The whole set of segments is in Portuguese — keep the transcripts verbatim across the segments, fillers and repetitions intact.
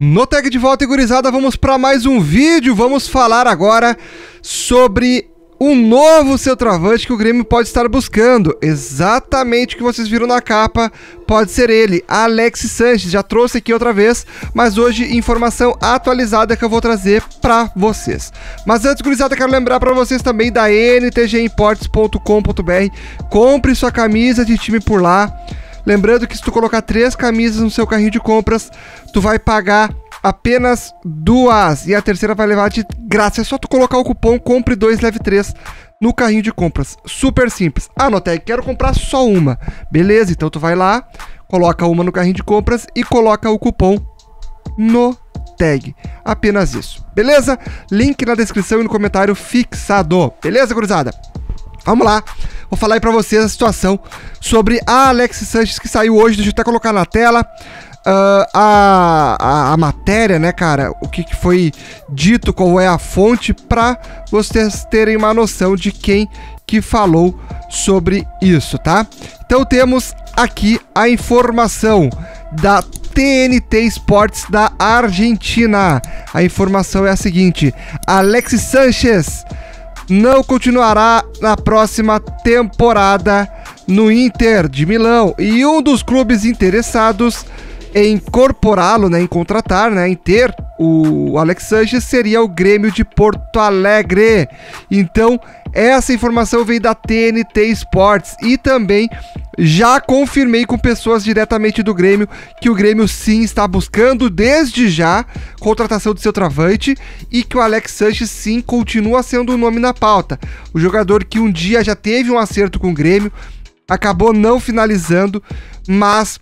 No Tag de volta, gurizada, vamos para mais um vídeo. Vamos falar agora sobre um novo centroavante que o Grêmio pode estar buscando. Exatamente o que vocês viram na capa, pode ser ele, Alexis Sanches. Já trouxe aqui outra vez, mas hoje informação atualizada que eu vou trazer para vocês. Mas antes, gurizada, quero lembrar para vocês também da N T G imports ponto com ponto br. Compre sua camisa de time por lá. Lembrando que se tu colocar três camisas no seu carrinho de compras, tu vai pagar apenas duas e a terceira vai levar de graça. É só tu colocar o cupom compre dois leve três no carrinho de compras. Super simples. Ah, no tag, quero comprar só uma. Beleza, então tu vai lá, coloca uma no carrinho de compras e coloca o cupom no tag. Apenas isso. Beleza? Link na descrição e no comentário fixado. Beleza, gurizada? Vamos lá, vou falar aí pra vocês a situação sobre a Alexis Sanches que saiu hoje. Deixa eu até colocar na tela uh, a, a, a matéria, né, cara? O que, que foi dito, qual é a fonte, pra vocês terem uma noção de quem que falou sobre isso, tá? Então temos aqui a informação da T N T Sports da Argentina. A informação é a seguinte: Alexis Sanches não continuará na próxima temporada no Inter de Milão, e um dos clubes interessados em incorporá-lo, né, em contratar, né, em ter o Alexis Sanches seria o Grêmio de Porto Alegre. Então essa informação veio da T N T Sports e também já confirmei com pessoas diretamente do Grêmio que o Grêmio sim está buscando desde já contratação do seu travante e que o Alexis Sanches sim continua sendo um nome na pauta. O jogador que um dia já teve um acerto com o Grêmio, acabou não finalizando, mas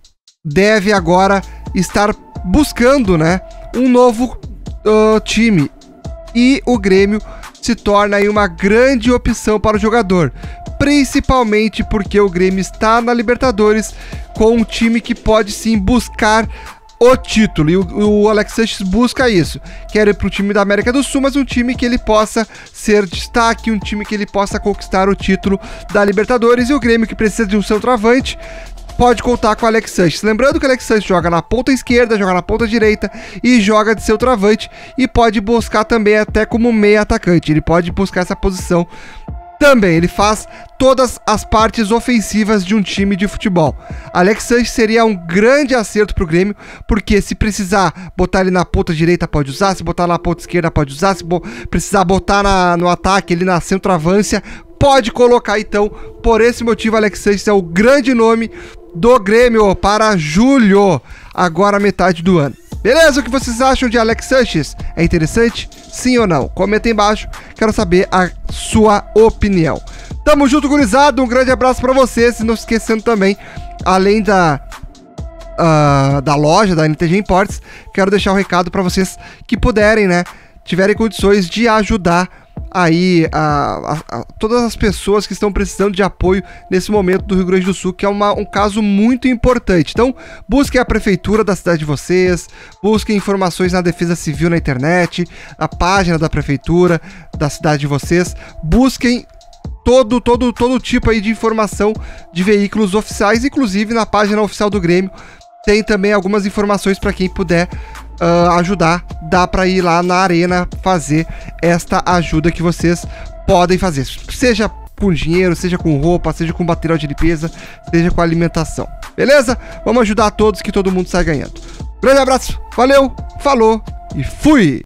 deve agora estar buscando, né, um novo uh, time, e o Grêmio se torna aí uma grande opção para o jogador, principalmente porque o Grêmio está na Libertadores com um time que pode sim buscar o título, e o, o Alexis Sanches busca isso. Quer ir para o time da América do Sul, mas um time que ele possa ser destaque, um time que ele possa conquistar o título da Libertadores, e o Grêmio, que precisa de um centroavante, pode contar com o Alexis Sanches. Lembrando que o Alexis Sanches joga na ponta esquerda, joga na ponta direita e joga de seu travante, e pode buscar também até como meia atacante. Ele pode buscar essa posição também. Ele faz todas as partes ofensivas de um time de futebol. Alexis Sanches seria um grande acerto para o Grêmio, porque se precisar botar ele na ponta direita pode usar, se botar na ponta esquerda pode usar, se bo precisar botar na, no ataque, ele na centroavância, pode colocar. Então, por esse motivo, Alexis Sanches é o grande nome do Grêmio para julho, agora metade do ano. Beleza? O que vocês acham de Alexis Sanches? É interessante? Sim ou não? Comenta aí embaixo, quero saber a sua opinião. Tamo junto, gurizada, um grande abraço para vocês, e não esquecendo também, além da uh, da loja da N T G Imports, quero deixar um recado para vocês que puderem, né, tiverem condições de ajudar aí a, a, a todas as pessoas que estão precisando de apoio nesse momento do Rio Grande do Sul, que é uma, um caso muito importante. Então busquem a prefeitura da cidade de vocês, busquem informações na Defesa Civil na internet, a página da prefeitura da cidade de vocês, busquem todo, todo, todo tipo aí de informação de veículos oficiais, inclusive na página oficial do Grêmio tem também algumas informações para quem puder Uh, ajudar. Dá para ir lá na arena fazer esta ajuda que vocês podem fazer, seja com dinheiro, seja com roupa, seja com material de limpeza, seja com alimentação. Beleza? Vamos ajudar a todos, que todo mundo sai ganhando. Grande abraço, valeu, falou e fui!